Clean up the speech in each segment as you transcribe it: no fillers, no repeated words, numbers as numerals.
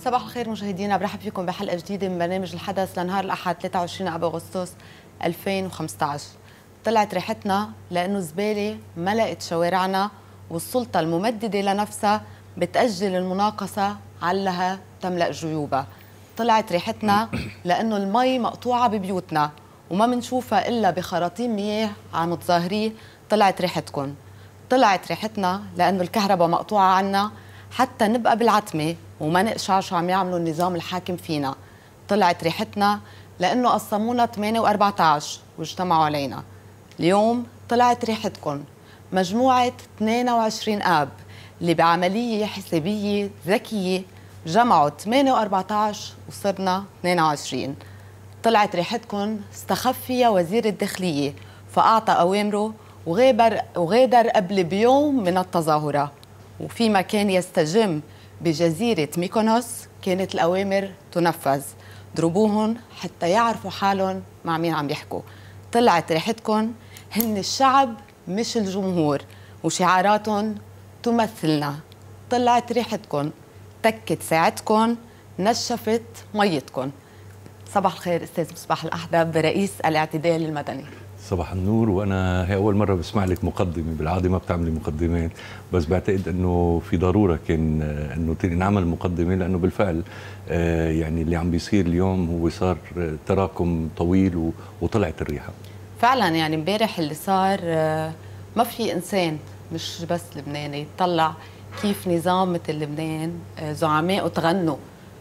صباح الخير مشاهدينا، برحب فيكم بحلقة جديدة من برنامج الحدث لنهار الأحد 23 أب أغسطس 2015. طلعت ريحتنا لأنه الزبالة ملأت شوارعنا والسلطة الممددة لنفسها بتأجل المناقصة علها تملأ جيوبها. طلعت ريحتنا لأنه المي مقطوعة ببيوتنا وما منشوفها إلا بخراطيم مياه على متظاهرين. طلعت ريحتكم. طلعت ريحتنا لأنه الكهرباء مقطوعة عنا حتى نبقى بالعتمة وما نقشع شو عم يعملوا النظام الحاكم فينا. طلعت ريحتنا لأنه قسمونا 8 و14 واجتمعوا علينا. اليوم طلعت ريحتكم، مجموعة 22 آب اللي بعملية حسابية ذكية جمعوا 8 و14 وصرنا 22. طلعت ريحتكم استخف فيها وزير الداخلية فأعطى أوامره وغادر قبل بيوم من التظاهرة، وفيما كان يستجم بجزيرة ميكونوس كانت الأوامر تنفذ. ضربوهم حتى يعرفوا حالهم مع مين عم يحكوا. طلعت ريحتكم هن الشعب مش الجمهور وشعاراتهم تمثلنا. طلعت ريحتكم تكت ساعتكم، نشفت ميتكم. صباح الخير أستاذ مصباح الأحدب رئيس الاعتدال المدني. صباح النور. وانا هي اول مره بسمع لك مقدمه، بالعاده ما بتعملي مقدمات، بس بعتقد انه في ضروره كان انه نعمل مقدمه، لانه بالفعل يعني اللي عم بيصير اليوم هو صار تراكم طويل وطلعت الريحه. فعلا يعني امبارح اللي صار ما في انسان مش بس لبناني يطلع كيف نظام مثل لبنان زعمائه تغنوا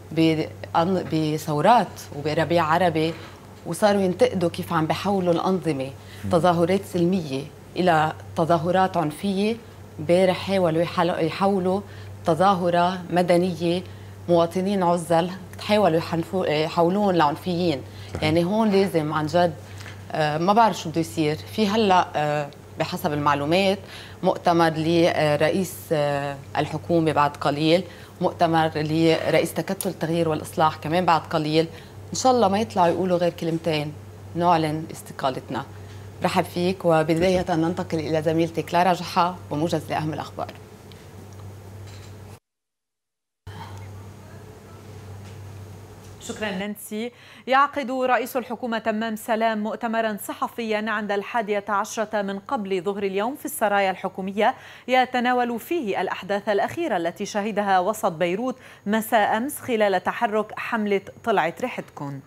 بثورات وبربيع عربي وصاروا ينتقدوا كيف عم بيحولوا الأنظمة تظاهرات سلمية إلى تظاهرات عنفية. امبارح حاولوا يحولوا تظاهرة مدنية، مواطنين عزل حاولوا يحولون لعنفيين. يعني هون لازم عن جد ما بعرف شو بده يصير. في هلا بحسب المعلومات مؤتمر لرئيس الحكومة بعد قليل، مؤتمر لرئيس تكتل التغيير والإصلاح كمان بعد قليل. إن شاء الله ما يطلعوا يقولوا غير كلمتين نعلن استقالتنا. رحب فيك، وبداية ننتقل إلى زميلتي كلارا جحا وموجز لأهم الأخبار. شكرا نانسي. يعقد رئيس الحكومة تمام سلام مؤتمرا صحفيا عند 11 من قبل ظهر اليوم في السرايا الحكومية يتناول فيه الأحداث الأخيرة التي شهدها وسط بيروت مساء أمس خلال تحرك حملة طلعت ريحتكم.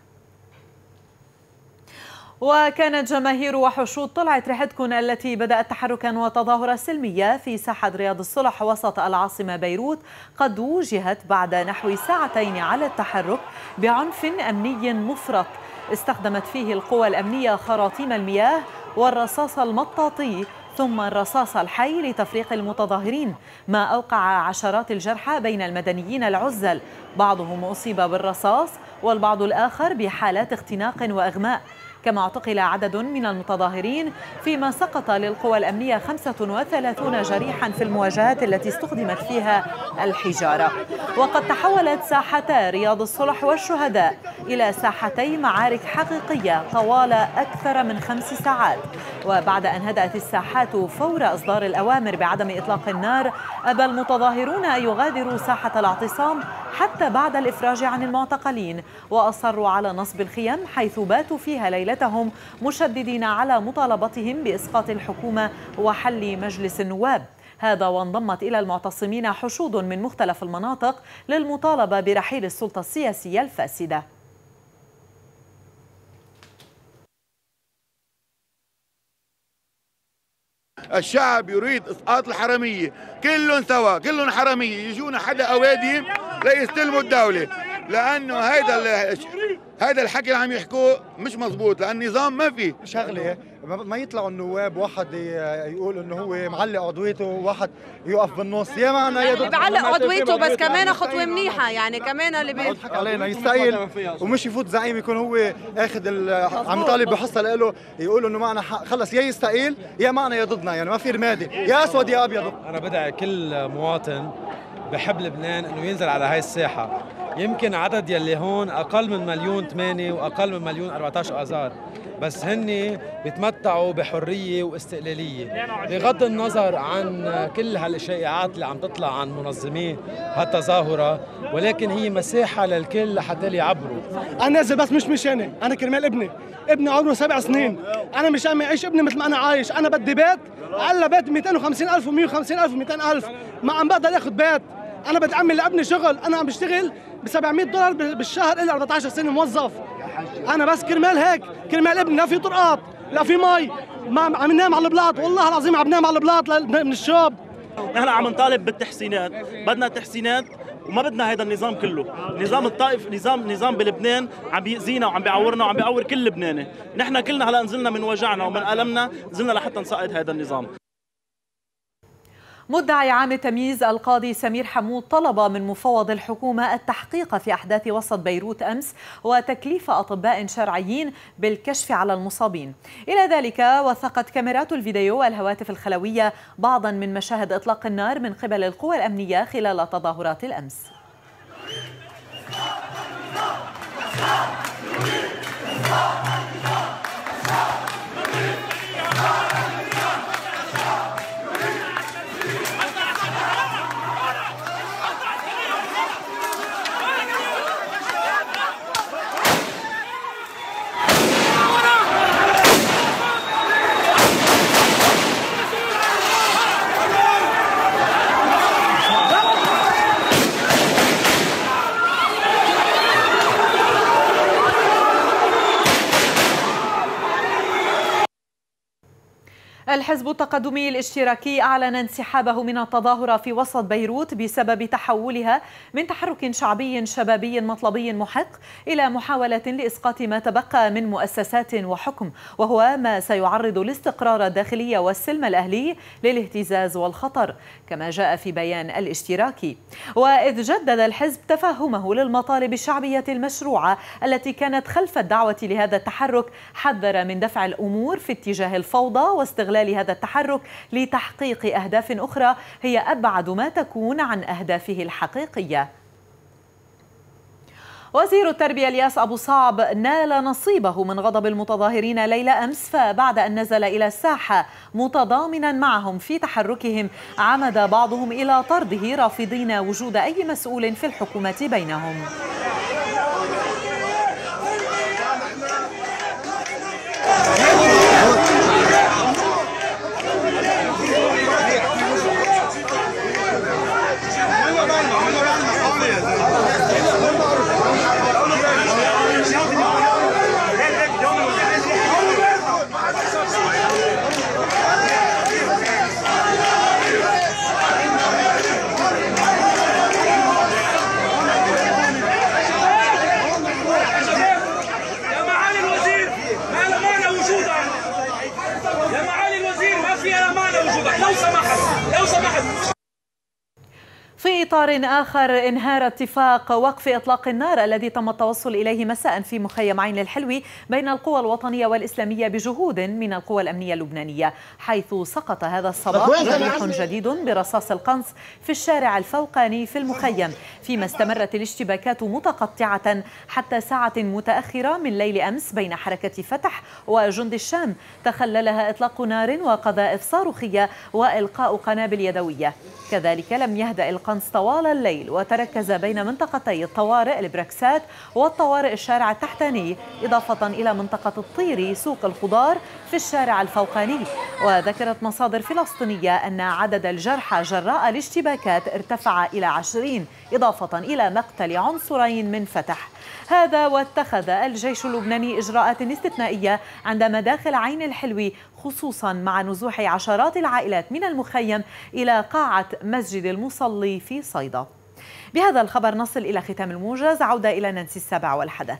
وكانت جماهير وحشود طلعت ريحتكم التي بدأت تحركا وتظاهرة سلمية في ساحة رياض الصلح وسط العاصمة بيروت قد وجهت بعد نحو ساعتين على التحرك بعنف أمني مفرط استخدمت فيه القوى الأمنية خراطيم المياه والرصاص المطاطي ثم الرصاص الحي لتفريق المتظاهرين، ما أوقع عشرات الجرحى بين المدنيين العزل، بعضهم أصيب بالرصاص والبعض الآخر بحالات اختناق وإغماء. كما اعتقل عدد من المتظاهرين، فيما سقط للقوى الأمنية 35 جريحا في المواجهات التي استخدمت فيها الحجارة. وقد تحولت ساحتا رياض الصلح والشهداء إلى ساحتي معارك حقيقية طوال أكثر من 5 ساعات. وبعد أن هدأت الساحات فور إصدار الأوامر بعدم إطلاق النار، أبى المتظاهرون أن يغادروا ساحة الاعتصام حتى بعد الإفراج عن المعتقلين، وأصروا على نصب الخيم حيث باتوا فيها ليلتهم مشددين على مطالبتهم بإسقاط الحكومة وحل مجلس النواب. هذا وانضمت إلى المعتصمين حشود من مختلف المناطق للمطالبة برحيل السلطة السياسية الفاسدة. الشعب يريد اسقاط الحراميه، كلهم سوا، كلهم حراميه، يجونا حدا اوادم ليستلموا الدوله، لانه هيدا الحكي اللي عم يحكوه مش مزبوط، لان النظام ما في شغله. ما يطلعوا النواب واحد يقول انه هو معلق عضويته وواحد يقف بالنص. يا معنا يعني اللي بيعلق عضويته بس كمان خطوه منيحه، يعني كمان اللي بيضحك علينا يستقيل ومش يفوت زعيم يكون هو اخذ عم يطالب بحصه له، يقولوا انه معنا خلص يا يستقيل يا معنا يا ضدنا، يعني ما في رمادي، يا اسود يا ابيض. انا بدعي كل مواطن بحب لبنان انه ينزل على هاي الساحه، يمكن عدد يلي هون أقل من 1,800,000 وأقل من 1,014,000 آذار، بس هن بيتمتعوا بحرية واستقلالية بغض النظر عن كل هالشائعات اللي عم تطلع عن منظمي هالتظاهرة، ولكن هي مساحة للكل لحتى يعبروا. أنا نازل بس مش مشاني، أنا كرمال ابني عمره 7 سنين، أنا مش عم يعيش ابني مثل ما أنا عايش، أنا بدي بيت، على بيت 250,000 و150,000 و200,000، ما عم بقدر آخذ بيت، أنا بدي أعمل لابني شغل، أنا عم بشتغل ب $700 بالشهر إلي 14 سنة موظف، أنا بس كرمال هيك، كرمال ابني لا في طرقات، لا في مي، ما عم ننام على البلاط، والله العظيم عم ننام على البلاط من الشوب. نحن عم نطالب بالتحسينات، بدنا تحسينات وما بدنا هذا النظام كله، نظام الطائف نظام بلبنان عم بيأذينا وعم بيعورنا وعم بيعور كل لبناني، نحن كلنا هلا نزلنا من وجعنا ومن ألمنا، نزلنا لحتى نساعد هذا النظام. مدعي عام تمييز القاضي سمير حمود طلب من مفوض الحكومة التحقيق في أحداث وسط بيروت أمس وتكليف أطباء شرعيين بالكشف على المصابين. إلى ذلك وثقت كاميرات الفيديو والهواتف الخلوية بعضا من مشاهد إطلاق النار من قبل القوى الأمنية خلال تظاهرات الأمس. الحزب التقدمي الاشتراكي أعلن انسحابه من التظاهرة في وسط بيروت بسبب تحولها من تحرك شعبي شبابي مطلبي محق إلى محاولة لإسقاط ما تبقى من مؤسسات وحكم، وهو ما سيعرض الاستقرار الداخلي والسلم الأهلي للاهتزاز والخطر، كما جاء في بيان الاشتراكي. وإذ جدد الحزب تفهمه للمطالب الشعبية المشروعة التي كانت خلف الدعوة لهذا التحرك، حذر من دفع الأمور في اتجاه الفوضى واستغلال هذا التحرك لتحقيق أهداف أخرى هي أبعد ما تكون عن أهدافه الحقيقية. وزير التربية الياس أبو صعب نال نصيبه من غضب المتظاهرين ليلة أمس، فبعد أن نزل إلى الساحة متضامنا معهم في تحركهم عمد بعضهم إلى طرده رافضين وجود أي مسؤول في الحكومة بينهم. في إطار آخر، انهار اتفاق وقف إطلاق النار الذي تم التوصل إليه مساء في مخيم عين الحلوي بين القوى الوطنية والإسلامية بجهود من القوى الأمنية اللبنانية، حيث سقط هذا الصباح جريح جديد برصاص القنص في الشارع الفوقاني في المخيم، فيما استمرت الاشتباكات متقطعة حتى ساعة متأخرة من ليل أمس بين حركة فتح وجند الشام، تخللها إطلاق نار وقذائف صاروخية وإلقاء قنابل يدوية. كذلك لم يهدأ القنص طوال الليل وتركز بين منطقتي الطوارئ البركسات والطوارئ الشارع التحتاني، إضافة إلى منطقة الطيري سوق الخضار في الشارع الفوقاني. وذكرت مصادر فلسطينية أن عدد الجرحى جراء الاشتباكات ارتفع إلى 20، إضافة إلى مقتل عنصرين من فتح. هذا واتخذ الجيش اللبناني إجراءات استثنائية عند مداخل عين الحلوي، خصوصا مع نزوح عشرات العائلات من المخيم إلى قاعة مسجد المصلي في صيدا. بهذا الخبر نصل إلى ختام الموجز. عودة إلى نانسي السابع والحدث.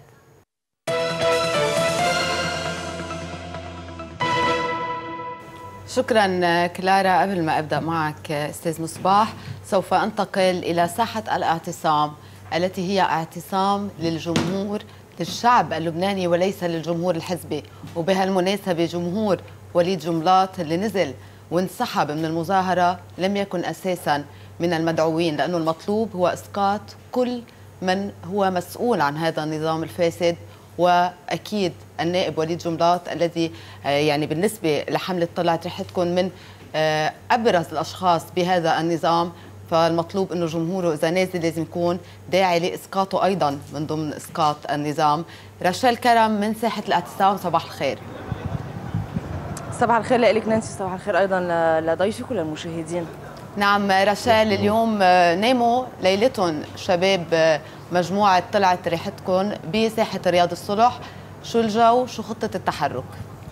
شكرا كلارا. قبل ما أبدأ معك أستاذ مصباح، سوف أنتقل إلى ساحة الاعتصام التي هي اعتصام للجمهور، للشعب اللبناني وليس للجمهور الحزبي. وبهالمناسبة جمهور وليد جملات اللي نزل وانسحب من المظاهرة لم يكن أساسا من المدعوين، لأنه المطلوب هو إسقاط كل من هو مسؤول عن هذا النظام الفاسد، واكيد النائب وليد جملات الذي يعني بالنسبه لحمله طلعت رح تكون من ابرز الاشخاص بهذا النظام. فالمطلوب انه جمهوره اذا نازل لازم يكون داعي لاسقاطه ايضا من ضمن اسقاط النظام. رشال كرم من ساحه الاعتصام، صباح الخير. صباح الخير لك نانسي، صباح الخير ايضا لضيفك وللمشاهدين. نعم رشال، اليوم ناموا ليلتهم شباب مجموعه طلعت ريحتكم بساحه رياض الصلح، شو الجو، شو خطه التحرك؟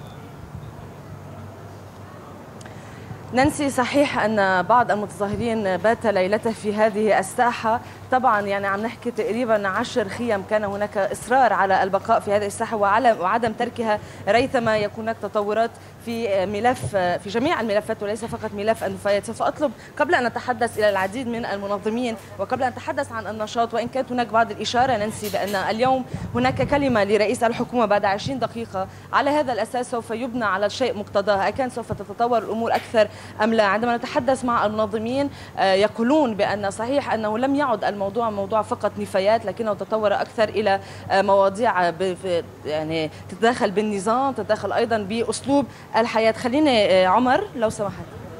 نانسي، صحيح أن بعض المتظاهرين بات ليلته في هذه الساحة. طبعا يعني عم نحكي تقريبا 10 خيم كان هناك إصرار على البقاء في هذه الساحة وعدم تركها ريثما يكون هناك تطورات في ملف، في جميع الملفات وليس فقط ملف النفايات. سوف أطلب قبل أن نتحدث إلى العديد من المنظمين وقبل أن نتحدث عن النشاط، وإن كانت هناك بعض الإشارة نانسي بأن اليوم هناك كلمة لرئيس الحكومة بعد 20 دقيقة، على هذا الأساس سوف يبنى على الشيء مقتضاه. أكان سوف تتطور الأمور أكثر أم لا؟ عندما نتحدث مع المنظمين يقولون بأن صحيح أنه لم يعد الموضوع موضوع فقط نفايات، لكنه تطور أكثر إلى مواضيع يعني تتداخل بالنظام، تتداخل أيضا بأسلوب الحياة. خليني عمر لو سمحت،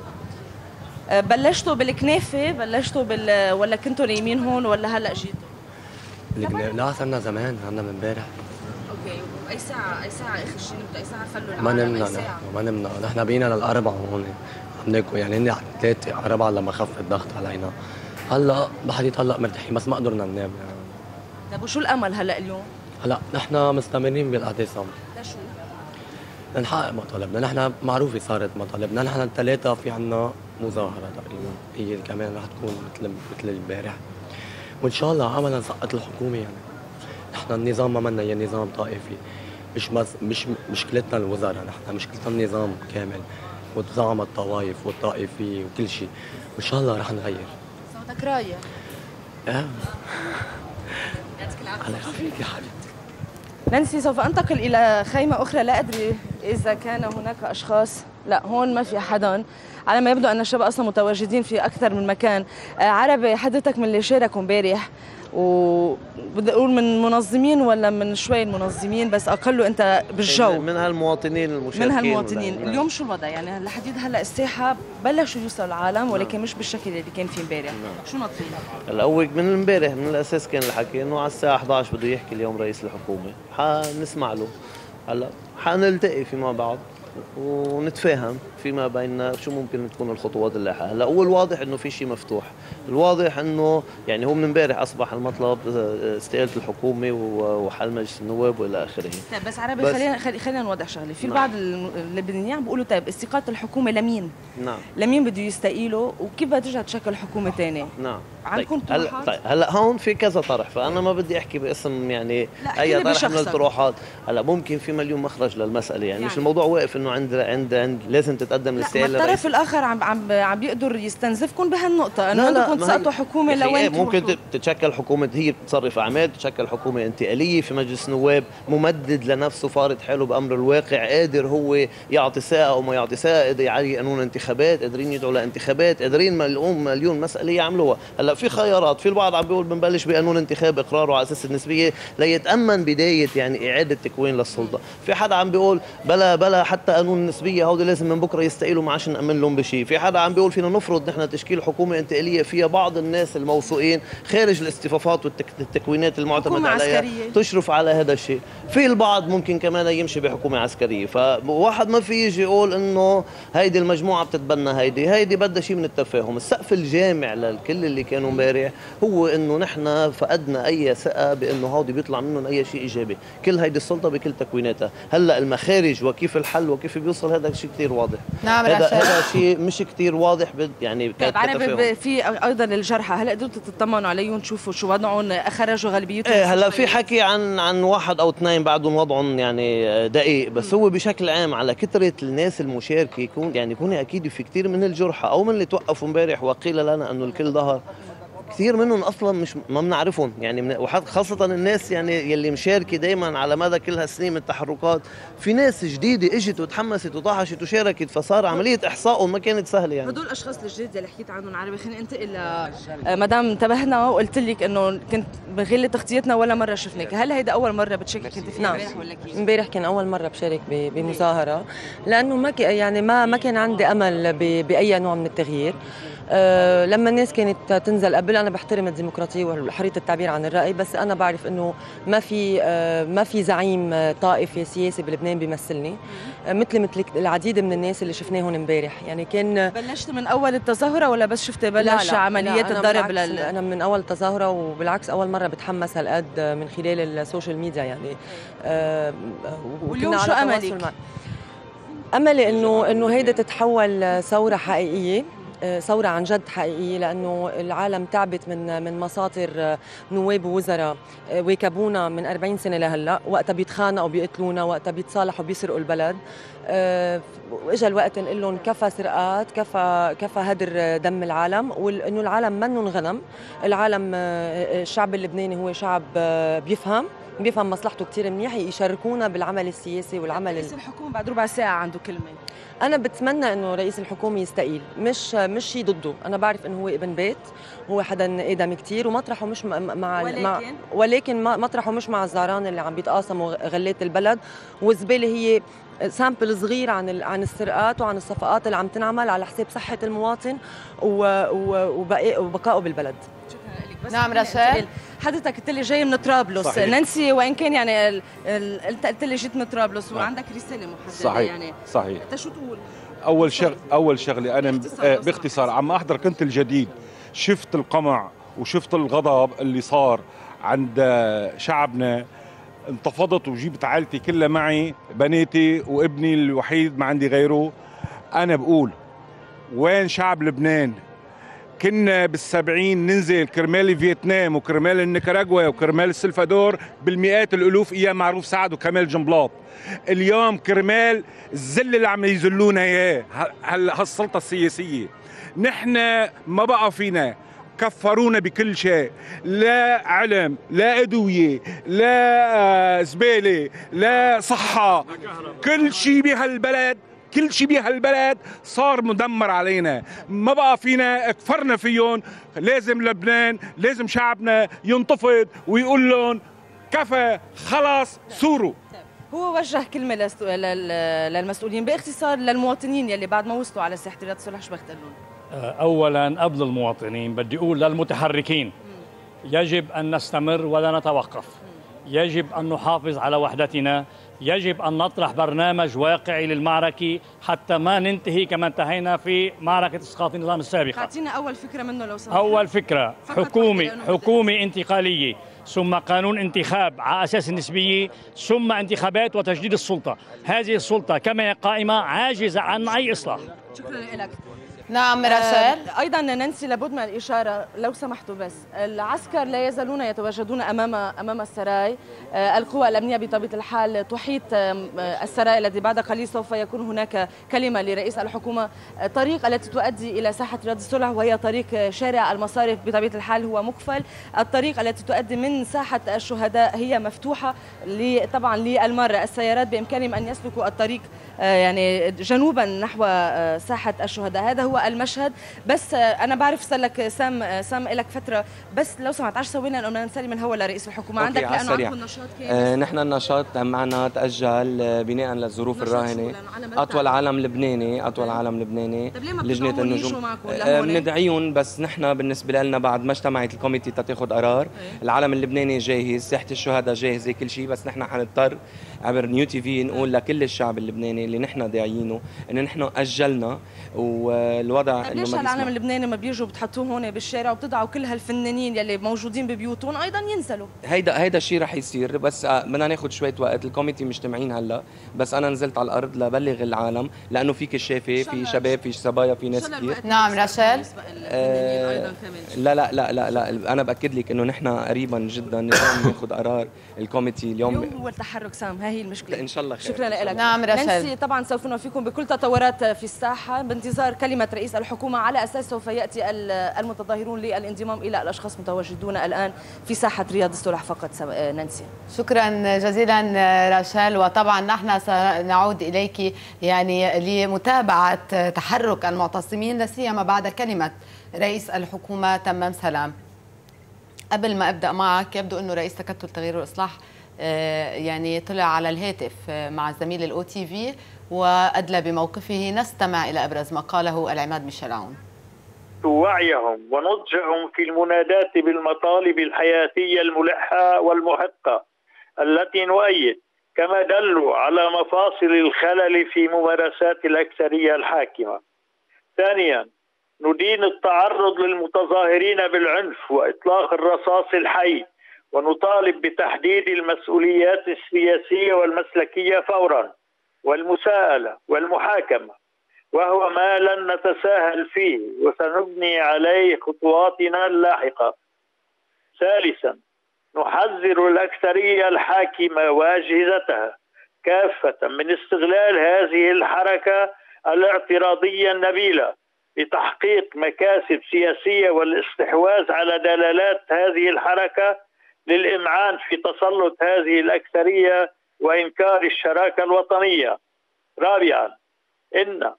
بلشتوا بالكنافة، بلشتوا ولا كنتوا نايمين هون ولا هلا جيتوا؟ لا صرنا زمان، عنا من امبارح. اوكي، اي ساعة اخر شيء نبدا؟ اي ساعة خلوا ما نمنا، ما نمنا، نحن بينا للأربعة هون عم ناكل، يعني هن 3 4 لما خف الضغط علينا. هلا بحد يطلق مرتاحين بس ما قدرنا ننام يعني. طيب وشو الامل هلا اليوم؟ هلا نحن مستمرين بالاعتصام. لشو؟ لنحقق مطالبنا، نحن معروفة صارت مطالبنا، نحن الثلاثة في عنا مظاهرة تقريبا، هي كمان رح تكون مثل البارح. وان شاء الله املا نسقط الحكومة يعني. نحن النظام ما منا هي نظام طائفي، مش مشكلتنا الوزراء، نحن مشكلتنا النظام كامل وزعم الطوائف والطائفية وكل شيء، وان شاء الله رح نغير. صوتك رايح. يعطيك العافية. الله يعافيك يا حبيبتي. نانسي، سوف انتقل الى خيمة اخرى، لا ادري اذا كان هناك اشخاص، لا هون ما في حدا، على ما يبدو ان الشباب اصلا متواجدين في اكثر من مكان. عربي، حضرتك من اللي شاركوا امبارح، وبدي اقول من منظمين ولا من شوي المنظمين بس اقله انت بالجو؟ من هالمواطنين المشاركين. من هالمواطنين. اليوم شو الوضع؟ يعني لحديد هلا الساحه بلشوا يوصلوا العالم ولكن مش بالشكل اللي كان فيه امبارح. شو نطلب؟ الاول من امبارح من الاساس كان الحكي انه على الساعه 11 بده يحكي اليوم رئيس الحكومه، حنسمع له. هلا حنلتقي فيما بعد ونتفاهم فيما بيننا شو ممكن تكون الخطوات اللاحقه. هلا هو الواضح انه في شيء مفتوح، الواضح انه يعني هو من امبارح اصبح المطلب استقاله الحكومه وحل مجلس النواب والى اخره. طيب بس عربي، خلينا نوضح شغله، في البعض اللبنانيين عم بيقولوا طيب استقاله الحكومه لمين؟ نعم، لمين بده يستقيلوا وكيف بدها ترجع تشكل حكومه ثانيه؟ نعم. عندكم طروحات؟ طيب هلا هون في كذا طرح، فانا ما بدي احكي باسم يعني اي طرح من الطروحات. هلا ممكن في مليون مخرج للمساله، يعني مش الموضوع واقف انه عند لازم تتقدم الاستقاله. الطرف الاخر عم بيقدر يستنزفكم بهالنقطه انه بدكم تسقطوا حكومه لوين ممكن تتشكل حكومه هي بتصرف اعمال، تتشكل حكومه انتقاليه في مجلس نواب ممدد لنفسه فارض حاله بامر الواقع، قادر هو يعطي ساعه او ما يعطي ساعه، قادر يعلي قانون انتخابات، قادرين يدعوا لانتخابات، قادرين مليون مساله يعملوها. هلا في خيارات، في البعض عم بيقول بنبلش بقانون انتخاب اقراره على اساس النسبيه ليتامن بدايه يعني اعاده تكوين للسلطه، في حدا عم بيقول بلا حتى قانون النسبيه هودي لازم من بكره يستقيلوا ما عادش نامن لهم بشيء، في حدا عم بيقول فينا نفرض نحن تشكيل حكومه انتقاليه فيها بعض الناس الموثوقين خارج الاصطفافات والتكوينات المعتمد عليها تشرف على هذا الشيء، في البعض ممكن كمان يمشي بحكومه عسكريه. فواحد ما في يجي يقول انه هيدي المجموعه بتتبنى هيدي بدها شيء من التفاهم. السقف الجامع للكل اللي كانوا امبارح هو انه نحن فقدنا اي ثقه بانه هودي بيطلع منهم اي شيء ايجابي، كل هيدي السلطه بكل تكويناتها. هلا المخارج وكيف الحل وكيف بيوصل هذا شيء كثير واضح. نعم، هذا شيء مش كثير واضح يعني في ايضا الجرحى، هلا قدرتوا تطمنوا عليهم تشوفوا شو وضعهم؟ خرجوا غالبيتهم؟ هلا في حكي عن 1 أو 2 بعدهم وضعهم يعني دقيق، بس هو بشكل عام على كثره الناس المشاركه يكون اكيد في كثير من الجرحى او من اللي توقفوا امبارح وقيل لنا انه الكل ظهر كثير منهم اصلا مش ما بنعرفهم يعني، وخاصه الناس يعني يلي مشاركه دائما على مدى كل هالسنين من التحركات، في ناس جديده اجت وتحمست وطاحشت وشاركت، فصار عمليه احصائهم ما كانت سهله يعني. هدول الاشخاص الجديد اللي حكيت عنهم عربي، خلينا ننتقل مدام انتبهنا وقلت لك انه كنت بغير تغطيتنا ولا مره شفناك، هل هيدا اول مره بتشاركي كنت فيها امبارح ولا كيف؟ امبارح كان اول مره بشارك بمظاهره، لانه ما كان عندي امل باي نوع من التغيير. لما الناس كانت تنزل قبل، انا بحترم الديمقراطيه وحريه التعبير عن الراي، بس انا بعرف انه ما في زعيم طائفي سياسي بلبنان بيمثلني، مثل العديد من الناس اللي شفناهم امبارح. يعني كان بلشت من اول التظاهره ولا بس شفت بلش عمليات الضرب؟ انا من اول التظاهره، وبالعكس اول مره بتحمس هالقد من خلال السوشيال ميديا يعني. واليوم شو املك؟ املي انه هيدا تتحول ثوره حقيقيه، ثورة عن جد حقيقية، لأنه العالم تعبت من مساطر نواب ووزراء واكبونا من 40 سنة لهلا، وقتها بيتخانقوا وبيقتلونا، وقتها بيتصالحوا وبيسرقوا البلد. واجا الوقت نقول لهم كفى سرقات، كفى هدر دم العالم، وانه العالم منن غنم. العالم الشعب اللبناني هو شعب بيفهم مصلحته كثير منيح، يشاركونا بالعمل السياسي والعمل. رئيس الحكومة بعد ربع ساعة عنده كلمة. أنا بتمنى إنه رئيس الحكومة يستقيل، مش شيء ضده. أنا بعرف إنه هو ابن بيت، هو حدا آدم كثير، ومطرحه مش ولكن مطرحه مش مع الزعران اللي عم بيتقاسموا غلات البلد، والزبالة هي سامبل صغير عن السرقات وعن الصفقات اللي عم تنعمل على حساب صحة المواطن وبقائه بالبلد. نعم رشال، حضرتك قلت لي جاي من طرابلس، نانسي وان كان يعني انت قلت لي جيت من طرابلس وعندك رساله محدده. صحيح يعني صحيح. انت شو تقول؟ اول شغله انا باختصار عم احضر كنت الجديد، شفت القمع وشفت الغضب اللي صار عند شعبنا، انتفضت وجبت عائلتي كلها معي، بناتي وابني الوحيد ما عندي غيره. انا بقول وين شعب لبنان؟ كنا بال70 ننزل كرمال فيتنام وكرمال النيكاراغوا وكرمال السلفادور بالمئات الالوف ايام معروف سعد وكمال جنبلاط. اليوم كرمال الذل اللي عم يذلونا اياه هالسلطه السياسيه، نحن ما بقى فينا، كفرونا بكل شيء، لا علم، لا ادويه، لا زباله، لا صحه، كل شيء بهالبلد صار مدمر علينا، ما بقى فينا، كفرنا فيهم. لازم لبنان، لازم شعبنا ينتفض ويقول لهم كفى، خلاص ثوروا. هو وجه كلمه للمسؤولين باختصار للمواطنين يلي بعد ما وصلوا على ساحه رياض الصلح، شو بختار لهم؟ اولا قبل المواطنين بدي اقول للمتحركين يجب ان نستمر ولا نتوقف، يجب ان نحافظ على وحدتنا، يجب أن نطرح برنامج واقعي للمعركة حتى ما ننتهي كما انتهينا في معركة إسقاط النظام السابقة. أعطينا أول فكرة منه لو سمحت. أول فكرة حكومة انتقالية، ثم قانون انتخاب على أساس النسبية، ثم انتخابات وتجديد السلطة. هذه السلطة كما هي قائمة عاجزة عن أي إصلاح. شكرا لك. نعم رشال. ايضا نانسي لابد من الاشاره لو سمحتوا، بس العسكر لا يزالون يتواجدون امام السراي، القوى الامنيه بطبيعه الحال تحيط السراي الذي بعد قليل سوف يكون هناك كلمه لرئيس الحكومه. الطريق التي تؤدي الى ساحه رياض الصلح وهي طريق شارع المصارف بطبيعه الحال هو مقفل، الطريق التي تؤدي من ساحه الشهداء هي مفتوحه طبعا للمره، السيارات بامكانهم ان يسلكوا الطريق يعني جنوبا نحو ساحه الشهداء. هذا هو المشهد. بس انا بعرف صار لك سام لك فتره، بس لو سمحت 10 ثواني لانه نسلم من هو لرئيس الحكومه عندك، لانه عندكم النشاط كان نحن النشاط معنا تاجل بناء للظروف الراهنه. اطول عالم لبناني لجنه النجوم بندعيهم، بس نحن بالنسبه لنا بعد ما اجتمعت الكوميتي تاخذ قرار. العالم اللبناني جاهز، ساحه الشهداء جاهزه، كل شيء، بس نحن حنضطر عبر نيو تي في نقول لكل الشعب اللبناني اللي نحن داعيينه انه نحن اجلنا والوضع انه ليش العالم اللبناني ما بيجوا بتحطوه هون بالشارع وبتضعوا كل هالفنانين يلي موجودين ببيوتهم ايضا ينزلوا؟ هيدا الشيء رح يصير، بس بدنا ناخذ شويه وقت. الكوميتي مجتمعين هلا، بس انا نزلت على الارض لبلغ العالم، لانه في كشافه، في شباب، في صبايا، في ناس كثير. نعم رشال. لا لا لا لا لا انا باكد لك انه نحن قريبا جدا ناخذ قرار الكوميتي اليوم هو التحرك سام، هي المشكله ان شاء الله خير. شكرا لك. نعم رشال. نانسي، طبعا سوف نوفيكم بكل تطورات في الساحه بانتظار كلمه رئيس الحكومه، على اساس سوف ياتي المتظاهرون للانضمام الى الاشخاص متواجدون الان في ساحه رياض الصلح فقط. نانسي، شكرا جزيلا رشال. وطبعا نحن سنعود اليك يعني لمتابعه تحرك المعتصمين، لا سيما بعد كلمه رئيس الحكومه تمام سلام. قبل ما ابدا معك، يبدو انه رئيس تكتل تغيير والاصلاح يعني طلع على الهاتف مع زميل الأو تي في وأدلى بموقفه. نستمع إلى أبرز ما قاله العماد ميشيل عون. وعيهم ونضجهم في المناداة بالمطالب الحياتية الملحة والمحقة التي نؤيد، كما دلوا على مفاصل الخلل في ممارسات الأكثرية الحاكمة. ثانيا، ندين التعرض للمتظاهرين بالعنف وإطلاق الرصاص الحي، ونطالب بتحديد المسؤوليات السياسية والمسلكية فورا، والمساءلة والمحاكمة، وهو ما لن نتساهل فيه وسنبني عليه خطواتنا اللاحقة. ثالثا، نحذر الأكثرية الحاكمة وأجهزتها كافة من استغلال هذه الحركة الاعتراضية النبيلة لتحقيق مكاسب سياسية والاستحواذ على دلالات هذه الحركة للإمعان في تسلط هذه الأكثرية وإنكار الشراكة الوطنية. رابعا، إن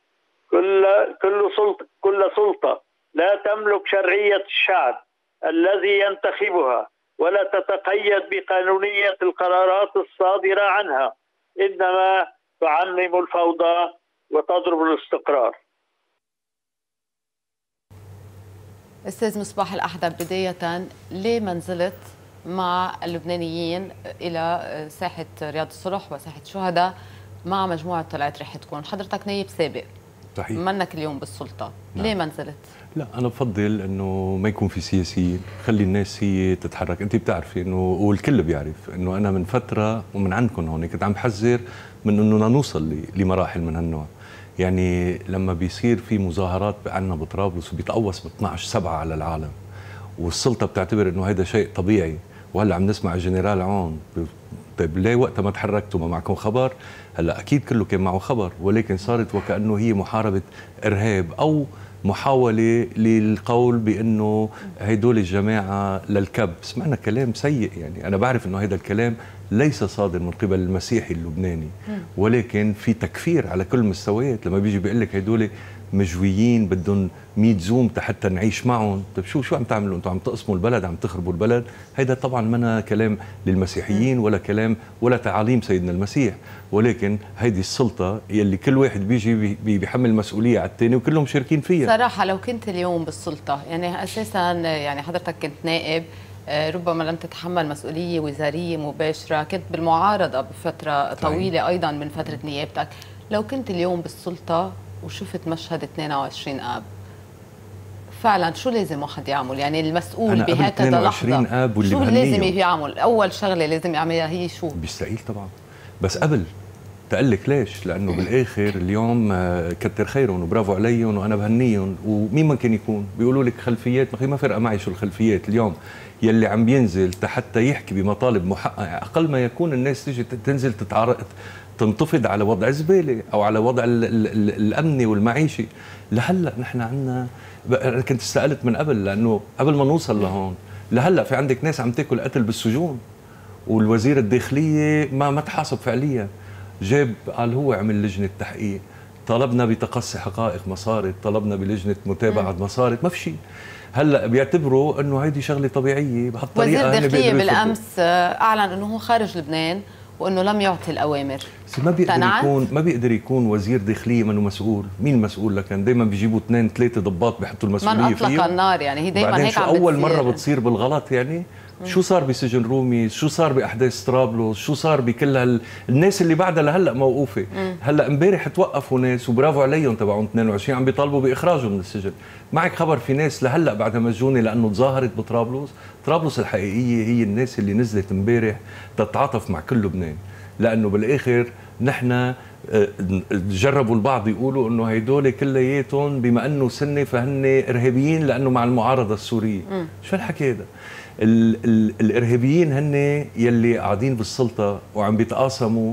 كل سلطة لا تملك شرعية الشعب الذي ينتخبها ولا تتقيد بقانونية القرارات الصادرة عنها، إنما تعمم الفوضى وتضرب الاستقرار. أستاذ مصباح الأحدب، بداية ليه ما نزلت مع اللبنانيين إلى ساحة رياض الصلح وساحة شهداء مع مجموعة طلعت رح تكون؟ حضرتك نايب سابق، صحيح، منك اليوم بالسلطة، نعم. ليه ما نزلت؟ لا، أنا بفضل إنه ما يكون في سياسيين، خلي الناس هي تتحرك. أنت بتعرفي إنه والكل بيعرف إنه أنا من فترة ومن عندكم هون كنت عم بحذر من إنه نوصل لمراحل من هالنوع. يعني لما بيصير في مظاهرات عندنا بطرابلس وبيتقوص ب 12/7 على العالم، والسلطة بتعتبر إنه هذا شيء طبيعي، وهلا عم نسمع الجنرال عون. طيب ليه وقت ما تحركتوا ما معكم خبر؟ هلا اكيد كله كان معه خبر، ولكن صارت وكأنه هي محاربة ارهاب او محاولة للقول بانه هدول الجماعة للكب. سمعنا كلام سيء، يعني انا بعرف انه هذا الكلام ليس صادر من قبل المسيحي اللبناني، ولكن في تكفير على كل المستويات. لما بيجي بيقول لك هدول مجويين بدهم 100 زوم حتى نعيش معهم، طيب شو عم تعملوا انتم؟ عم تقسموا البلد، عم تخربوا البلد. هيدا طبعا منا كلام للمسيحيين ولا كلام ولا تعاليم سيدنا المسيح، ولكن هيدي السلطه يلي كل واحد بيجي بيحمل مسؤوليه على الثاني وكلهم مشاركين فيها. صراحه لو كنت اليوم بالسلطه، يعني اساسا يعني حضرتك كنت نائب، ربما لم تتحمل مسؤوليه وزاريه مباشره، كنت بالمعارضه بفتره طويله ايضا من فتره نيابتك. لو كنت اليوم بالسلطه وشفت مشهد 22 آب، فعلا شو لازم واحد يعمل؟ يعني المسؤول بهكذا لحظة آب واللي شو لازم يعمل؟ أول شغلة لازم يعملها هي شو؟ بيستقيل طبعا. بس قبل تقلك ليش؟ لأنه بالآخر اليوم كتر خيرهم وبرافو عليهم وأنا بهنيهم، ومين ما كان يكون بيقولوا لك خلفيات، ما فرقة معي شو الخلفيات. اليوم يلي عم بينزل حتى يحكي بمطالب محققة، أقل ما يكون الناس تيجي تنزل تنتفض على وضع الزباله او على وضع الامني والمعيشي. لهلا نحن عندنا، انا كنت استقلت من قبل لانه قبل ما نوصل لهون، لهلا في عندك ناس عم تاكل قتل بالسجون، والوزير الداخليه ما تحاسب فعليا. جاب قال هو عمل لجنه تحقيق، طلبنا بتقصي حقائق ما صارت، طلبنا بلجنه متابعه ما صارت، ما في شيء. هلا بيعتبروا انه هيدي شغله طبيعيه بهالطريقه. وزير الداخليه بالامس اعلن انه هو خارج لبنان وانه لم يعطي الاوامر. ما بيقدر يكون وزير داخليه منه مسؤول. مين مسؤول؟ لكن دايما بيجيبوا 2-3 ضباط بيحطوا المسؤوليه فيه. من اطلق النار، يعني هي دايما هيك عم بتصير. اول مره بتصير بالغلط يعني. شو صار بسجن رومي؟ شو صار باحداث طرابلس؟ شو صار بكل الناس اللي بعدها لهلا موقوفه؟ هلا امبارح توقفوا ناس وبرافو عليهم تبعون 22 عم بيطالبوا باخراجهم من السجن. معك خبر في ناس لهلا بعدها مسجونه لانه تظاهرت بطرابلس. طرابلس الحقيقيه هي الناس اللي نزلت امبارح تتعاطف مع كل لبنان، لانه بالاخر نحن جربوا البعض يقولوا انه هيدول كلياتهم بما انه سنه فهن ارهابيين لانه مع المعارضه السوريه. شو الحكي هذا؟ الارهابيين هن يلي قاعدين بالسلطه وعم بيتقاسموا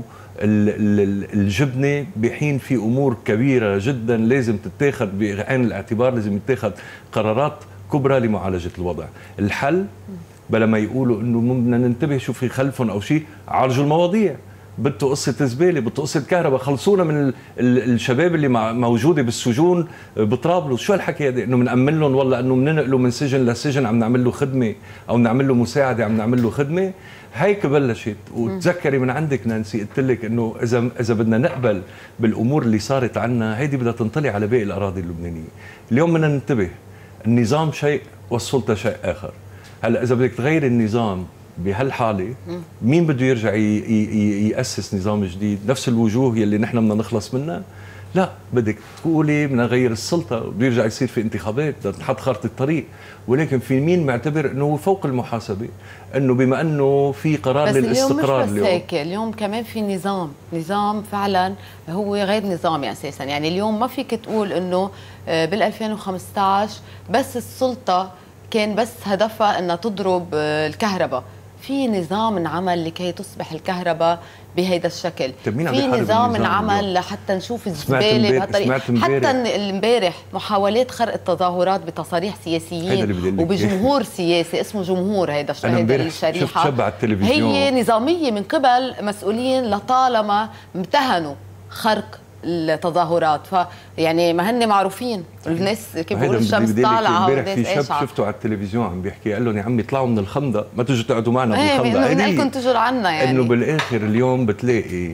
الجبنه بحين في امور كبيره جدا لازم تتاخذ بعين الاعتبار، لازم يتاخذ قرارات كبرى لمعالجه الوضع. الحل بلا ما يقولوا انه بدنا ننتبه شو في خلفهم او شيء، عالجوا المواضيع. بده قصه زباله، بده قصه كهرباء، خلصونا من الشباب اللي موجوده بالسجون بطرابلس. شو هالحكي هذا؟ انه بنأمن لهم والله انه بننقله من سجن لسجن عم نعمل له خدمه او نعمل له مساعده عم نعمل له خدمه. هيك بلشت. وتذكري من عندك نانسي قلت لك انه اذا بدنا نقبل بالامور اللي صارت عنا هيدي بدها تنطلي على باقي الاراضي اللبنانيه. اليوم بدنا ننتبه، النظام شيء والسلطه شيء اخر. هلا اذا بدك تغير النظام بهالحاله مين بده يرجع يأسس نظام جديد؟ نفس الوجوه يلي نحن بدنا نخلص منها؟ لا، بدك تقولي بدنا نغير السلطه، بده يرجع يصير في انتخابات، بدنا نحط خارطه الطريق، ولكن في مين معتبر انه فوق المحاسبه، انه بما انه في قرار للاستقرار اليوم. مش بس هيك، اليوم كمان في نظام فعلا هو غير نظامي اساسا، يعني اليوم ما فيك تقول انه بال 2015 بس السلطه كان بس هدفها انها تضرب الكهرباء. في نظام انعمل لكي تصبح الكهرباء بهيدا الشكل، في نظام انعمل لحتى نشوف الزباله بهالطريقه. حتى امبارح محاولات خرق التظاهرات بتصاريح سياسيين وبجمهور سياسي اسمه جمهور. هيدا الشريحه هي نظاميه من قبل مسؤولين لطالما امتهنوا خرق التظاهرات. فيعني ما هن معروفين الناس كيف بيقولوا الشمس طالعه. امبارح في شاب شفته على التلفزيون عم بيحكي قال لهم يا عمي اطلعوا من الخندق، ما تجوا تقعدوا معنا بالخندق. انه بدكم تجوا عنا يعني. انه بالاخر اليوم بتلاقي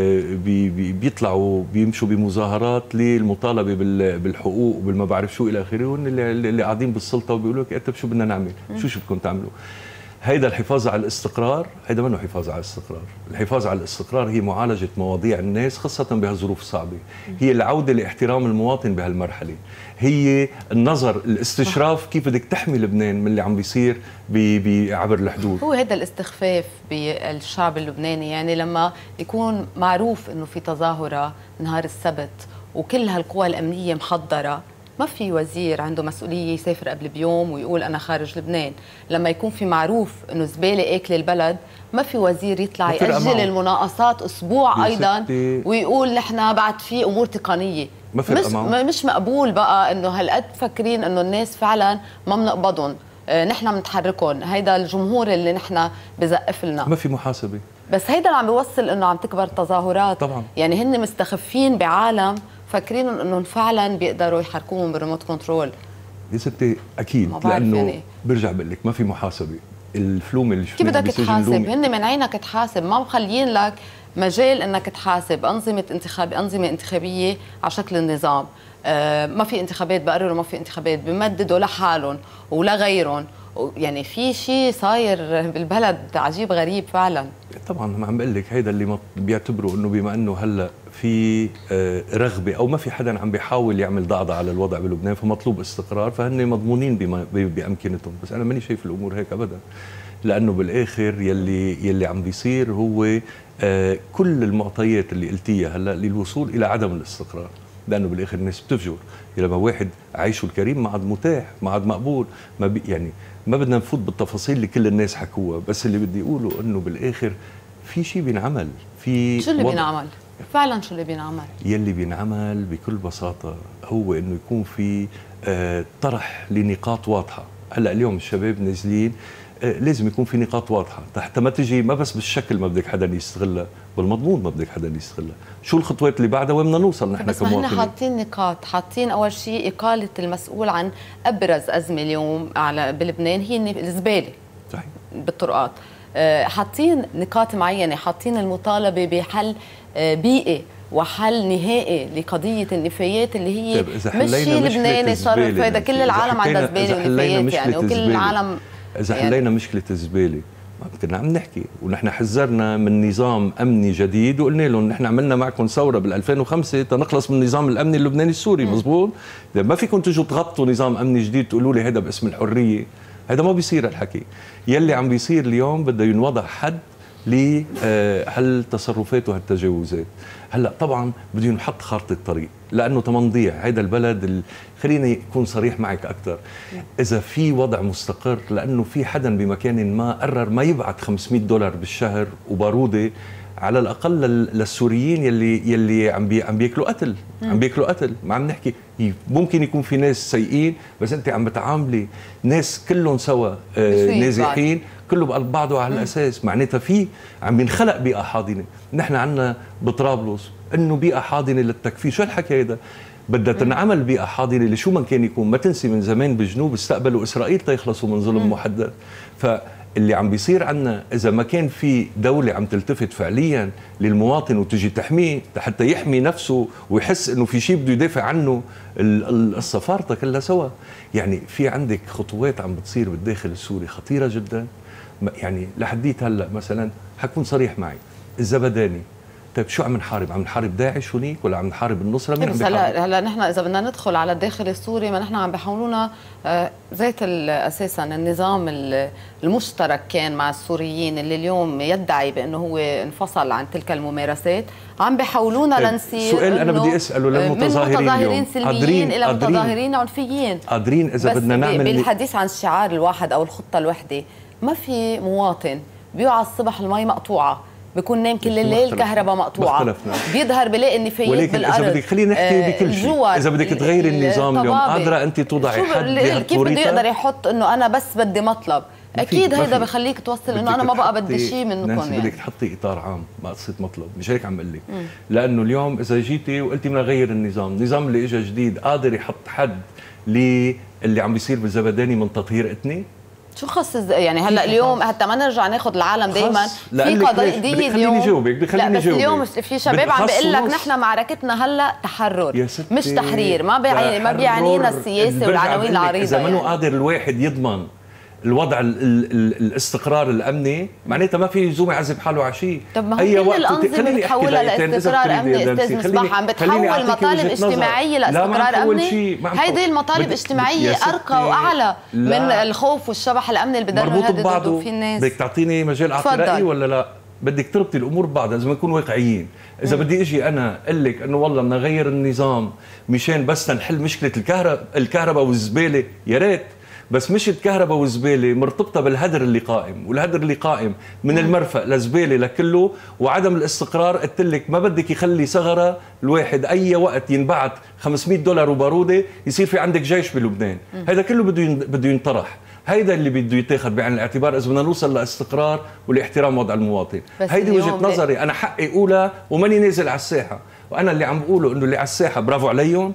بيطلعوا بيمشوا بمظاهرات للمطالبه بالحقوق وبالما بعرف شو الى اخره، وهن اللي قاعدين بالسلطه وبيقولوا لك طيب شو بدنا نعمل؟ شو بدكم تعملوا؟ هيدا الحفاظ على الاستقرار، هيدا منه حفاظ على الاستقرار. الحفاظ على الاستقرار هي معالجة مواضيع الناس خاصة بهالظروف الصعبة، هي العودة لاحترام المواطن بهالمرحلة، هي النظر الاستشراف كيف بدك تحمي لبنان من اللي عم بيصير عبر الحدود. هو هذا الاستخفاف بالشعب اللبناني، يعني لما يكون معروف انه في تظاهرة نهار السبت وكل هالقوى الأمنية محضرة، ما في وزير عنده مسؤولية يسافر قبل بيوم ويقول أنا خارج لبنان. لما يكون في معروف إنه زبالة آكل البلد، ما في وزير يطلع يأجل المناقصات أسبوع أيضا ويقول نحن بعد في أمور تقنية. مش مقبول بقى إنه هالقد فكرين إنه الناس فعلا ما بنقبضهم، نحن بنتحركهم. هيدا الجمهور اللي نحن بزقف لنا، ما في محاسبة. بس هيدا اللي عم بيوصل إنه عم تكبر تظاهرات طبعا. يعني هن مستخفين بعالم فاكرين انهم فعلا بيقدروا يحركوهم بالريموت كنترول. يا ستي اكيد، لانه يعني برجع بقول لك ما في محاسبه. الفلومه اللي كيف بدك تحاسب؟ هن من عينك تحاسب، ما مخليين لك مجال انك تحاسب. انظمه انتخابيه على شكل النظام، ما في انتخابات بقرروا ما في انتخابات، بمددوا لحالهم ولا غيرهم. يعني في شيء صاير بالبلد عجيب غريب فعلا. طبعا ما عم بقول لك هيدا اللي بيعتبروا انه بما انه هلا في رغبه او ما في حدا عم بيحاول يعمل ضعضع على الوضع بلبنان فمطلوب استقرار، فهن مضمونين بامكنتهم. بس انا ماني شايف الامور هيك ابدا، لانه بالاخر يلي عم بيصير هو كل المعطيات اللي قلتيها هلا للوصول الى عدم الاستقرار. لانه بالاخر الناس بتفجر، لما واحد عيشه الكريم ما عاد متاح، ما عاد مقبول، يعني ما بدنا نفوت بالتفاصيل اللي كل الناس حكوها، بس اللي بدي اقوله انه بالاخر في شيء بينعمل. في شو اللي بينعمل؟ فعلا شو اللي بينعمل؟ يلي بينعمل بكل بساطه هو انه يكون في طرح لنقاط واضحه. هلا اليوم الشباب نازلين، لازم يكون في نقاط واضحه حتى ما تجي ما بس بالشكل ما بدك حدا يستغلها، بالمضمون ما بدك حدا يستغلها. شو الخطوات اللي بعدها وين بدنا نوصل نحن كمواطنين؟ بس نحن حاطين نقاط، حاطين اول شيء اقاله المسؤول عن ابرز ازمه اليوم بلبنان هي الزباله. صحيح. بالطرقات حاطين نقاط معينه، حاطين المطالبه بحل بيئي وحل نهائي لقضيه النفايات اللي هي مش شيء لبناني صار فايده، كل العالم عندها زباله ونفايات يعني، وكل العالم إذا حلينا مشكلة الزبالة ما كنا عم نحكي، ونحن حذرنا من نظام أمني جديد وقلنا لهم نحن عملنا معكم ثورة بال 2005 تنخلص من النظام الأمني اللبناني السوري، مزبوط؟ ما فيكم تجوا تغطوا نظام أمني جديد تقولوا لي هذا باسم الحرية، هذا ما بيصير الحكي. يلي عم بيصير اليوم بده ينوضع حد لحل تصرفات وهالتجاوزات. هلا طبعا بده ينحط خارطه طريق، لانه تمنضيع هيدا البلد خليني اكون صريح معك اكثر، اذا في وضع مستقر، لانه في حدا بمكان ما قرر ما يبعث $500 بالشهر وباروده على الاقل للسوريين يلي عم بياكلوا قتل، عم بياكلوا قتل. ما عم نحكي ممكن يكون في ناس سيئين، بس انت عم بتعاملي ناس كلهم سوا نازحين، كله بقلب بعضه على الاساس. معناتها في عم بينخلق بيئه حاضنه. نحن عندنا بطرابلس انه بيئه حاضنه للتكفير. شو الحكي هيدا؟ بدها تنعمل بيئه حاضنه لشو ما كان يكون. ما تنسي من زمان بجنوب استقبلوا اسرائيل تيخلصوا من ظلم محدد. فاللي عم بيصير عنا اذا ما كان في دوله عم تلتفت فعليا للمواطن وتجي تحميه حتى يحمي نفسه ويحس انه في شيء بده يدافع عنه، السفارة كلها سوا. يعني في عندك خطوات عم بتصير بالداخل السوري خطيره جدا. يعني لحديت هلا مثلا حكون صريح معي، الزبداني طيب شو عم نحارب؟ عم نحارب داعش هنيك ولا عم نحارب النصره؟ مين عم بيحارب؟ هلا نحن اذا بدنا ندخل على الداخل السوري، ما نحن عم بيحاولونا ذات اساسا النظام المشترك كان مع السوريين اللي اليوم يدعي بانه هو انفصل عن تلك الممارسات، عم بيحاولونا لنصير سؤال انا بدي اساله للمتظاهرين من متظاهرين سلميين الى متظاهرين عنفيين. قادرين اذا بدنا نعمل بالحديث عن الشعار الواحد او الخطه الوحده، ما في مواطن بيوعى الصبح المي مقطوعه، بيكون نايم كل الليل الكهرباء مقطوعه، بيظهر بلاقي النفايات بالارض. اذا بدك خلينا نحكي بكل شيء، اذا بدك تغيري النظام اليوم قادره انت توضعي حد كيف بده يقدر يحط انه انا بس بدي مطلب؟ اكيد هيدا بخليك توصل انه انا ما بقى بدي شيء منكم. يعني بدك تحطي اطار عام ما قصه مطلب، مش هيك عم بقول لك. لانه اليوم اذا جيتي وقلتي بدنا نغير النظام اللي اجى جديد قادر يحط حد للي عم بيصير بالزبداني من تطهير اثني؟ شو خص يعني هلا اليوم حتى ما نرجع ناخذ العالم دايما في قضيه اليوم. لا بس اليوم في شباب عم بيقول لك نحن معركتنا هلا تحرر مش تحرير، ما بيعنينا السياسه والعناوين العريضه. اذا منو قادر الواحد يضمن الوضع الاستقرار الامني، معناتها ما في لزوم يعذب حاله على شيء. طب ما هو كل الانظمه بتحولها لاستقرار امني استاذ مصباح، عم بتحول مطالب اجتماعيه لاستقرار امني. هيدي المطالب الاجتماعيه ارقى واعلى من الخوف والشبح الامني اللي بدهم يهددوا فيه الناس. بدك تعطيني مجال اعطي رايي ولا لا؟ بدك تربطي الامور ببعض، لازم نكون واقعيين. اذا بدي اجي انا اقول لك انه والله بدنا نغير النظام مشان بس نحل مشكله الكهرباء والزباله، يا ريت، بس مش الكهرباء والزباله مرتبطه بالهدر اللي قائم، والهدر اللي قائم من المرفأ لزباله لكله، وعدم الاستقرار. قلت لك ما بدك يخلي ثغره الواحد اي وقت ينبعث $500 وباروده يصير في عندك جيش بلبنان. هذا كله بده ينطرح. هيدا اللي بده يتاخذ بعين الاعتبار اذا بدنا نوصل لاستقرار ولاحترام وضع المواطن. هيدي وجهه نظري، انا حقي اقولها وماني نازل على الساحه، وانا اللي عم بقوله انه اللي على الساحه برافو عليهم.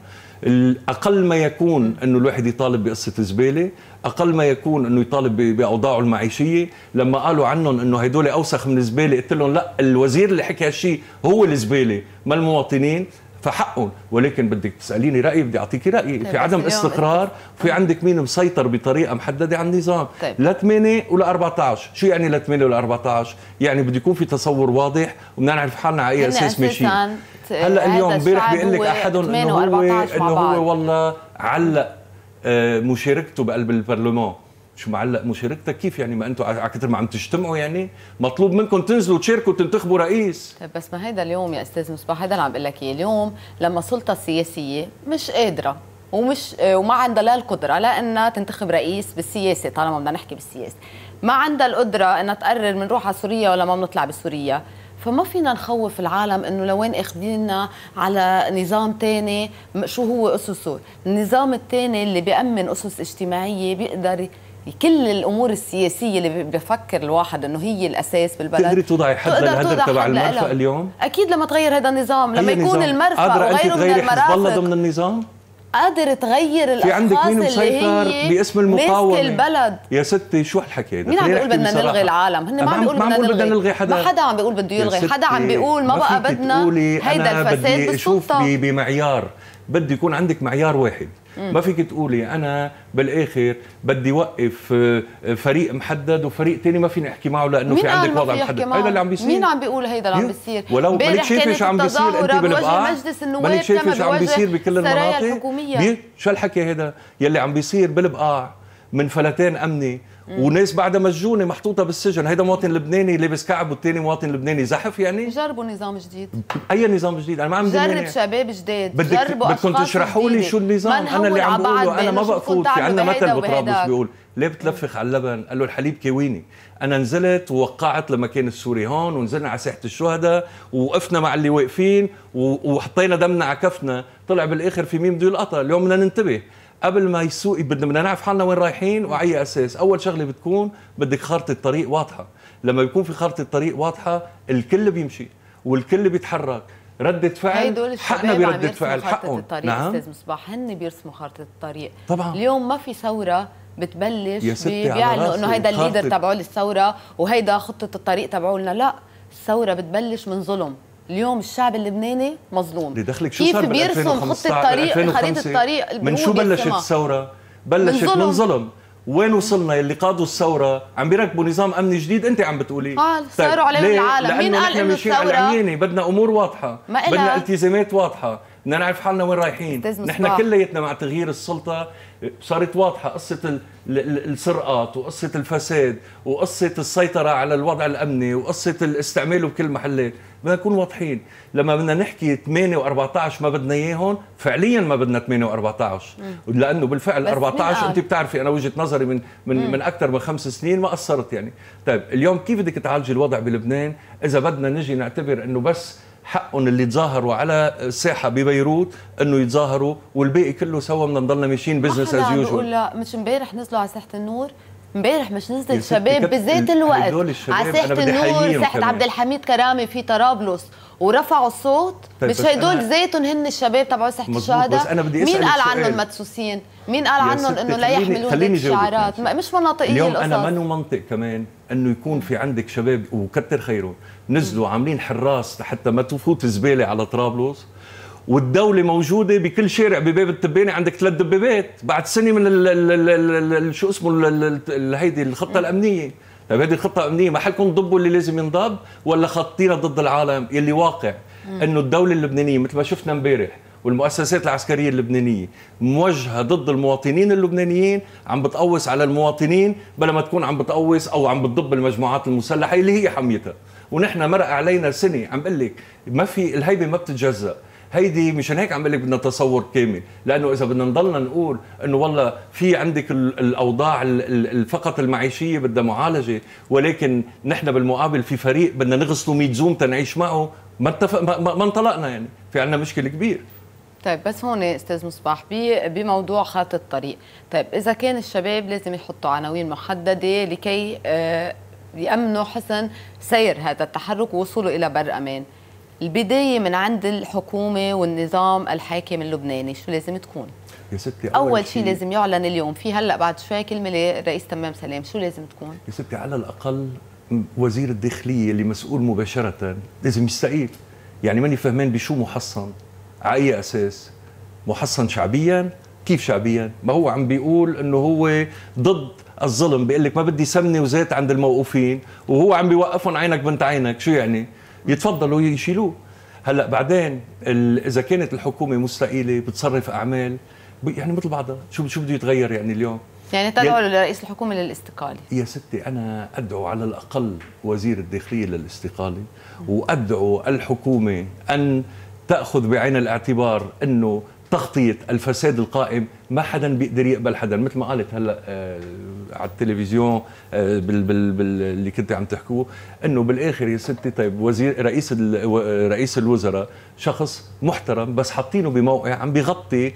اقل ما يكون انه الواحد يطالب بقصه زباله، اقل ما يكون انه يطالب باوضاعه المعيشيه. لما قالوا عنهم انه هدول اوسخ من الزباله، قلت لهم لا، الوزير اللي حكى هالشيء هو الزباله ما المواطنين، فحقهم. ولكن بدك تساليني رايي، بدي اعطيكي رايي. في عدم استقرار، وفي عندك مين مسيطر بطريقه محدده على النظام. لا 8 ولا 14. شو يعني لا 8 ولا 14؟ يعني بده يكون في تصور واضح وبدنا نعرف حالنا على اي اساس ماشيين. هلا اليوم امبارح بيقول لك احدهم انه هو والله علق مشاركته بقلب البرلمان. شو معلق مشاركتك؟ كيف يعني؟ ما انتم على كثر ما عم تجتمعوا يعني مطلوب منكم تنزلوا تشاركوا تنتخبوا رئيس. بس ما هيدا اليوم يا استاذ مصباح، هيدا اللي عم بقول لك اياه. اليوم لما السلطه السياسيه مش قادره وما عندها لا القدره لانها تنتخب رئيس بالسياسه، طالما بدنا نحكي بالسياسه، ما عندها القدره انها تقرر بنروح على سوريا ولا ما بنطلع بسوريا، فما فينا نخوف العالم انه لوين اخذيننا على نظام ثاني. شو هو اسسه؟ النظام الثاني اللي بيأمن اسس اجتماعيه، بيقدر كل الامور السياسيه اللي بفكر الواحد انه هي الاساس بالبلد. تقدري توضعي حد للهدر تبع المرفأ اليوم؟ اكيد لما تغير هذا النظام، لما يكون المرفأ وغيره من المرافق والله ضمن النظام قادر تغير الاشخاص. في عندك مين مسيطر باسم المقاومه البلد؟ يا ستي شو هالحكي هذا؟ مين عم بيقول بدنا نلغي العالم؟ هن ما عم بيقولوا بدنا نلغي حدا. ما حدا عم بيقول بده يلغي حدا، عم بيقول ما بقى بدنا هيدا الفساد بالسلطه. بدي بمعيار، بده يكون عندك معيار واحد. ما فيك تقولي انا بالاخر بدي وقف فريق محدد وفريق ثاني ما فيني احكي معه لانه في عندك وضع محدد. هيدا اللي عم بيصير. مين عم بيقول هيدا اللي عم بيصير؟ ولو مالك شايفه شو عم بيصير انت بالبقاع؟ مالك شايفه شو عم بيصير بكل المناطق؟ شو هالحكي هيدا؟ يلي عم بيصير بالبقاع من فلتان امني وناس بعدها مسجونه محطوطه بالسجن. هيدا مواطن لبناني لابس كعب والثاني مواطن لبناني زحف يعني. جربوا نظام جديد. اي نظام جديد؟ انا ما عم جرب شباب جديد، بدكم تشرحوا لي شو النظام. انا اللي عم بقوله انا ما بفوت. في عندنا مثل بطرابلس بيقول ليه بتلفخ على اللبن؟ قال له الحليب كويني. انا نزلت ووقعت لما كان السوري هون، ونزلنا على ساحه الشهداء ووقفنا مع اللي واقفين وحطينا دمنا على كفنا. طلع بالاخر في مين بده يلقطها. اليوم بدنا ننتبه قبل ما يسوق، بدنا نعرف حالنا وين رايحين وعلى اي اساس. اول شغله بتكون بدك خارطه طريق واضحه. لما بيكون في خارطه طريق واضحه الكل بيمشي والكل بيتحرك. ردة فعل حقنا بردة فعل حقهم. نعم استاذ مصباح، هن بيرسموا خارطه الطريق طبعا. اليوم ما في ثوره بتبلش بيعلنوا انه هيدا الليدر تبعوا الثوره وهيدا خطه الطريق تبعولنا. لا، الثوره بتبلش من ظلم. اليوم الشعب اللبناني مظلوم. دخلك شو كيف صار بيرسم خطه الطريق خريطه الطريق؟ من شو بلشت الثوره؟ بلشت من ظلم. وين وصلنا؟ اللي قادوا الثوره عم بيركبوا نظام امني جديد. انت عم بتقولي صاروا عليهم العالم. مين قال انه الثوره؟ بدنا امور واضحه، بدنا التزامات واضحه، بدنا نعرف حالنا وين رايحين. نحن كلياتنا مع تغيير السلطه صارت واضحه قصه السرقات وقصه الفساد وقصه السيطره على الوضع الامني وقصه الاستعمال بكل محلات. بدنا نكون واضحين. لما بدنا نحكي 8 و14 ما بدنا اياهم، فعليا ما بدنا 8 و14 لانه بالفعل 14 انت بتعرفي انا وجهه نظري من اكثر من 5 سنين ما قصرت يعني. طيب اليوم كيف بدك تعالجي الوضع بلبنان اذا بدنا نجي نعتبر انه بس حقهم اللي تظاهروا على الساحه ببيروت انه يتظاهروا والباقي كله سوا بدنا نضلنا ماشيين بزنس از يوجوال؟ لا مش امبارح نزلوا على ساحه النور، امبارح مش نزل الشباب بذات الوقت على ساحه النور، ساحه عبد الحميد كرامي في طرابلس ورفعوا الصوت. مش هدول ذاتهم هن الشباب تبعوا ساحه الشهداء؟ مين قال عنهم مدسوسين؟ مين قال عنهم انه لا يحملون الشعارات؟ مش مناطقيه اليوم القصص. انا منو منطق كمان انه يكون في عندك شباب وكتر خيرهم نزلوا عاملين حراس حتى ما تفوت زباله على طرابلس، والدولة موجودة بكل شارع. بباب التبانة عندك 3 دبابات بعد سنة من شو اسمه هيدي الخطة الأمنية. طيب هذه الخطة الأمنية محلكم ضبوا اللي لازم ينضب ولا خطينا ضد العالم؟ يلي واقع إنه الدولة اللبنانية مثل ما شفنا امبارح والمؤسسات العسكرية اللبنانية موجهة ضد المواطنين اللبنانيين، عم بتقوس على المواطنين بلا ما تكون عم بتقوس أو عم بتضب المجموعات المسلحة اللي هي حميتها. ونحن مرق علينا سنة عم بقول لك ما في الهيبة ما بتتجزأ. هيدي مشان هيك عم بقول لك بدنا تصور كامل، لانه اذا بدنا نضلنا نقول انه والله في عندك الاوضاع فقط المعيشيه بدها معالجه، ولكن نحن بالمقابل في فريق بدنا نغسله 100 زوم تنعيش معه، ما انطلقنا يعني، في عندنا مشكله كبيره. طيب بس هون استاذ مصباح بموضوع خط الطريق، طيب اذا كان الشباب لازم يحطوا عناوين محدده لكي يامنوا حسن سير هذا التحرك ووصوله الى بر امان، البداية من عند الحكومة والنظام الحاكم اللبناني شو لازم تكون؟ يا ستي أول شيء لازم يعلن اليوم، في هلأ بعد شوي كلمة لرئيس تمام سلام، شو لازم تكون؟ يا ستي على الأقل وزير الداخلية اللي مسؤول مباشرة لازم يستقيل. يعني ماني فهمان بشو محصن، على أي أساس؟ محصن شعبيا؟ كيف شعبيا؟ ما هو عم بيقول إنه هو ضد الظلم، بيقول لك ما بدي سمنة وزيت عند الموقوفين، وهو عم بيوقفهم عينك بنت عينك، شو يعني؟ يتفضلوا يشيلوه. هلا بعدين اذا كانت الحكومه مستقيله بتصرف اعمال يعني مثل بعضها، شو بده يتغير يعني اليوم؟ يعني تدعو لرئيس الحكومه للاستقاله؟ يا ستي انا ادعو على الاقل وزير الداخليه للاستقاله، وادعو الحكومه ان تاخذ بعين الاعتبار انه تغطية الفساد القائم ما حدا بيقدر يقبل حدا، مثل ما قالت هلا على التلفزيون اللي كنت عم تحكوه، انه بالاخر يا ستي طيب رئيس الوزراء شخص محترم بس حاطينه بموقع عم بيغطي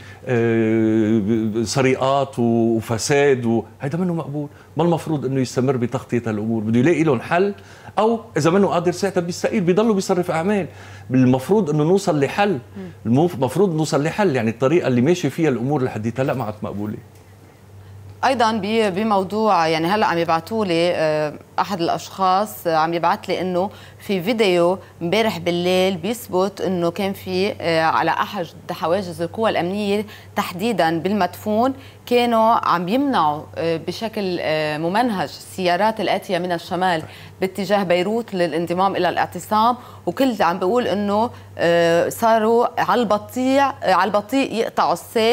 سرقات وفساد هيدا منه مقبول. ما المفروض انه يستمر بتغطية هالامور؟ بده يلاقي لهم حل، او اذا منه قادر ساعتها بيستقيل، بيضلوا بيصرف اعمال. المفروض انه نوصل لحل، المفروض نوصل لحل، يعني الطريقه اللي ماشي فيها الامور لحد هلا ما عاد مقبوله. ايضا بموضوع يعني هلا عم يبعثوا لي احد الاشخاص عم يبعث لي انه في فيديو امبارح بالليل بيثبت انه كان في على احد حواجز القوى الامنيه تحديدا بالمدفون كانوا عم يمنعوا بشكل ممنهج السيارات الاتيه من الشمال باتجاه بيروت للانضمام الى الاعتصام، وكل عم بيقول انه صاروا على البطيء يقطعوا السير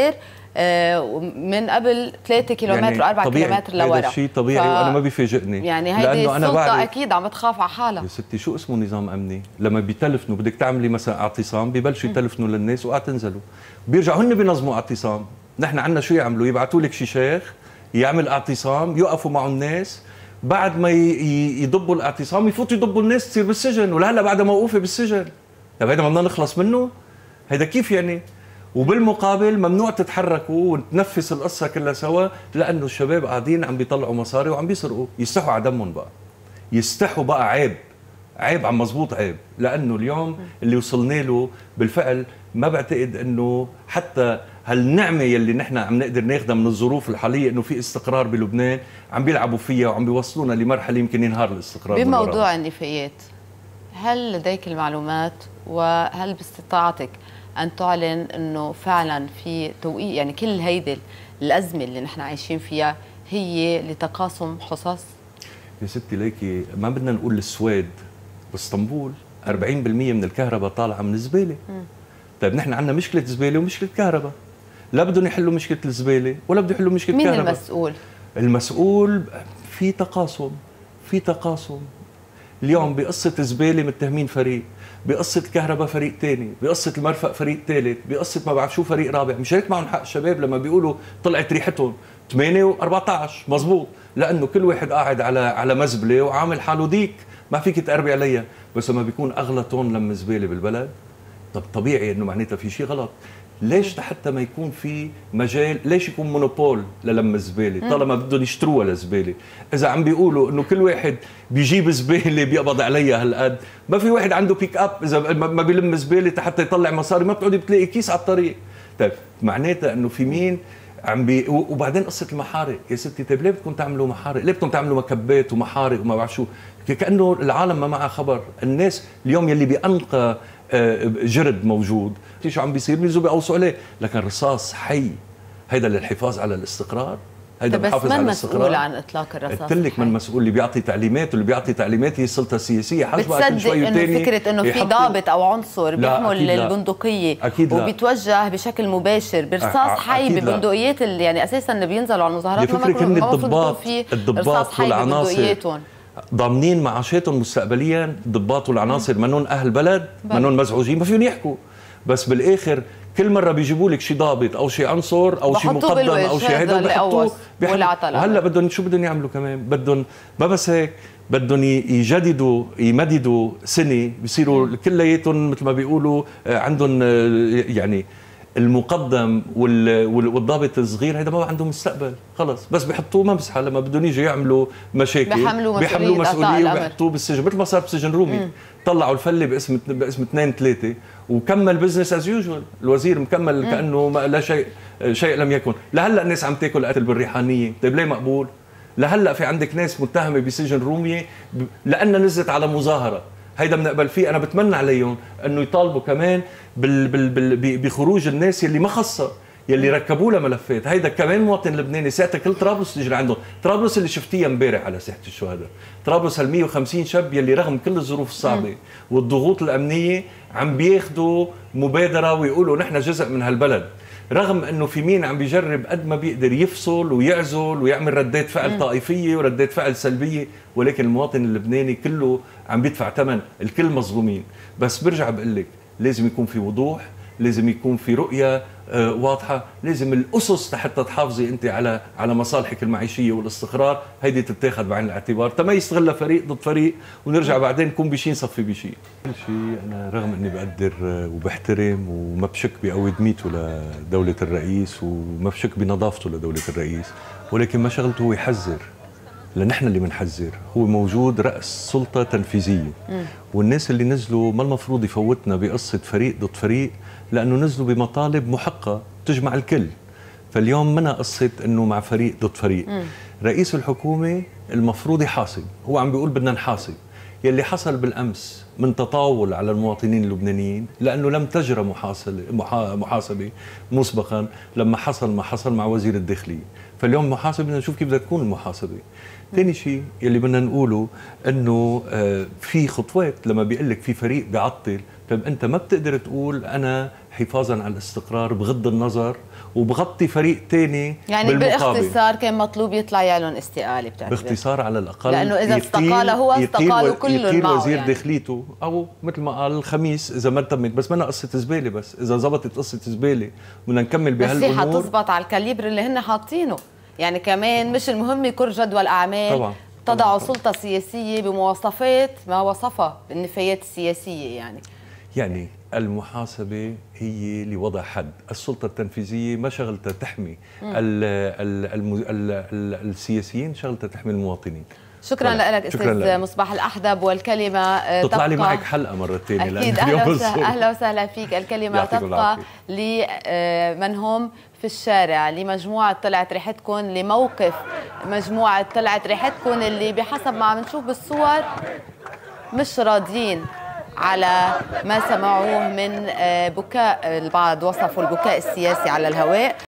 من قبل 3 كيلومتر و4 كيلومتر لورا. هذا الشيء طبيعي وانا ما بيفاجئني، يعني هيدي السلطه اكيد عم تخاف على حالها. يا ستي شو اسمه نظام امني؟ لما بيتلفنوا بدك تعملي مثلا اعتصام ببلشوا يتلفنوا للناس وتنزلوا، بيرجعوا هن بينظموا اعتصام. نحن عندنا شو يعملوا؟ يبعثوا لك شي شيخ يعمل اعتصام، يوقفوا معه الناس، بعد ما يضبوا الاعتصام يفوتوا يضبوا الناس تصير بالسجن، ولهلا بعدها موقوفه بالسجن. طيب هيدا ما بدنا نخلص منه؟ هيدا كيف يعني؟ وبالمقابل ممنوع تتحركوا ونتنفس القصه كلها سوا، لانه الشباب قاعدين عم بيطلعوا مصاري وعم بيسرقوا، يستحوا على دمهم بقى. يستحوا بقى، عيب عم مزبوط عيب، لانه اليوم اللي وصلنا له بالفعل ما بعتقد انه حتى هالنعمه يلي نحن عم نقدر ناخذها من الظروف الحاليه انه في استقرار بلبنان عم بيلعبوا فيها وعم بيوصلونا لمرحله يمكن ينهار الاستقرار. بموضوع النفايات، هل لديك المعلومات وهل باستطاعتك أن تعلن أنه فعلا في توقيع، يعني كل هيدي الأزمة اللي نحن عايشين فيها هي لتقاسم حصص؟ يا ستي ليكي ما بدنا نقول السواد، باسطنبول 40% من الكهرباء طالعة من الزبالة. طيب نحن عندنا مشكلة زبالة ومشكلة كهرباء، لا بدهم يحلوا مشكلة الزبالة ولا بدهم يحلوا مشكلة الكهرباء. مين المسؤول؟ المسؤول في تقاسم. اليوم بقصة زبالة متهمين فريق، بقصة الكهرباء فريق ثاني، بقصة المرفق فريق ثالث، بقصة ما بعرف شو فريق رابع. مش هيك معهم حق الشباب لما بيقولوا طلعت ريحتهم 8 و14 مزبوط، لأنه كل واحد قاعد على مزبلة وعامل حاله ديك ما فيك تقربي عليها. بس لما بيكون أغلى طن لم زبالة بالبلد، طب طبيعي إنه معناتها في شيء غلط. ليش حتى ما يكون في مجال، ليش يكون مونوبول للم الزباله طالما بدهم يشتروها للزباله؟ اذا عم بيقولوا انه كل واحد بيجيب زباله بيقبض عليها هالقد، ما في واحد عنده بيك اب اذا ما بيلم زباله حتى يطلع مصاري، ما بتقعدي بتلاقي كيس على الطريق. طيب معناتها انه في مين وبعدين قصه المحارق يا ستي. طيب ليه بدكم تعملوا محارق؟ ليه بدكم تعملوا مكبات ومحارق وما بعرف شو؟ كانه العالم ما معها خبر. الناس اليوم يلي بأنقى جرد موجود شو عم بيصير؟ بينزلوا بيقوصوا عليه، لكن رصاص حي هيدا للحفاظ على الاستقرار، هيدا بحافظ على الاستقرار. بس من مسؤول عن اطلاق الرصاص؟ قلت لك من مسؤول اللي بيعطي تعليمات، واللي بيعطي تعليمات هي السلطه السياسيه. حسب كل شوي وثاني فكره انه في ضابط او عنصر بيحمل البندقيه وبيتوجه بشكل مباشر برصاص حي ببندقيات يعني اساسا اللي بينزلوا على المظاهرات ما المفروض في الضباط والعناصر ضامنين معاشاتهم مستقبليا. الضباط والعناصر منهم اهل بلد، منهم مزعوجين، ما فيهم يحكوا. بس بالاخر كل مره بيجيبوا لك شيء ضابط او شيء عنصر او شيء مقدم او شيء هيدا بحطوه. وهلا بدهم شو بدهم يعملوا كمان؟ بدهم ما بس هيك، بدهم يمددوا سنه، بيصيروا كلياتهم مثل ما بيقولوا عندهم يعني المقدم والضابط الصغير هيدا ما عنده مستقبل خلص، بس بيحطوه ممسحه. لما بدهم يجوا يعملوا مشاكل بيحملوا مسؤوليه وبيحطوه بالسجن، مثل ما صار بسجن رومي. طلعوا الفله باسم 2 3 وكمل بزنس از يوجوال. الوزير مكمل كانه لا شيء لم يكن. لهلا الناس عم تاكل قتل بالريحانيه. طيب ليه مقبول؟ لهلا في عندك ناس متهمه بسجن رومي لانها نزلت على مظاهره، هيدا بنقبل فيه. انا بتمنى عليهم انه يطالبوا كمان بخروج الناس يلي ما خصها، يلي ركبوا لها ملفات. هيدا كمان مواطن لبناني ساعتها كل طرابلس تجري عندهم. طرابلس اللي شفتيها امبارح على ساحه الشهداء، طرابلس هال 150 شاب يلي رغم كل الظروف الصعبه والضغوط الامنيه عم بياخذوا مبادره ويقولوا نحن جزء من هالبلد، رغم انه في مين عم بيجرب قد ما بيقدر يفصل ويعزل ويعمل ردات فعل طائفيه وردات فعل سلبيه، ولكن المواطن اللبناني كله عم بيدفع ثمن. الكل مظلومين. بس برجع بقول لك لازم يكون في وضوح، لازم يكون في رؤيه واضحه، لازم الاسس حتى تحافظي انت على مصالحك المعيشيه والاستقرار هيدي تتاخذ بعين الاعتبار، تما يستغلها فريق ضد فريق ونرجع بعدين نكون بشيء نصفي بشيء. كل شيء انا رغم اني بقدر وبحترم وما بشك بقوة ميته لدوله الرئيس وما بشك بنظافته لدوله الرئيس، ولكن ما شغلته هو يحذر، لنحن اللي بنحذر. هو موجود رأس سلطة تنفيذية، والناس اللي نزلوا ما المفروض يفوتنا بقصة فريق ضد فريق، لأنه نزلوا بمطالب محقة تجمع الكل. فاليوم منا قصة أنه مع فريق ضد فريق. رئيس الحكومة المفروض يحاسب، هو عم بيقول بدنا نحاسب. يلي حصل بالأمس من تطاول على المواطنين اللبنانيين لأنه لم تجرى محاسبة مسبقا لما حصل ما حصل مع وزير الداخلية. فاليوم محاسبة بدنا نشوف كيف بدها تكون المحاسبة. ثاني شيء يلي بدنا نقوله انه في خطوات. لما بيقول لك في فريق بيعطل، طيب انت ما بتقدر تقول انا حفاظا على الاستقرار بغض النظر وبغطي فريق تاني يعني بالمقابل. باختصار كان مطلوب يطلع يعلن استقاله بتعتبر؟ باختصار على الاقل لانه اذا استقال هو استقالوا كلهم يطيل معه وزير يعني. داخليته او مثل ما قال الخميس اذا ما تمت، بس ما قصه زباله، بس اذا زبطت قصه زباله بدنا نكمل بهالامور. بس هي حتزبط على الكاليبر اللي هن حاطينه، يعني كمان مش المهم يكون جدول اعمال طبعا تضع سلطه سياسيه بمواصفات ما وصفها بالنفايات السياسيه يعني المحاسبة هي لوضع حد، السلطة التنفيذية ما شغلتها تحمي السياسيين، شغلتها تحمي المواطنين. شكرا لك استاذ مصباح الاحدب، والكلمه تطلع لي معك حلقة مرة ثانية. اكيد. اهلا وسهلا فيك. الكلمة تبقى لمن هم في الشارع، لمجموعة طلعت ريحتكم، لموقف مجموعة طلعت ريحتكم اللي بحسب ما عم نشوف بالصور مش راضيين على ما سمعوه من بكاء، البعض وصفوا البكاء السياسي على الهواء.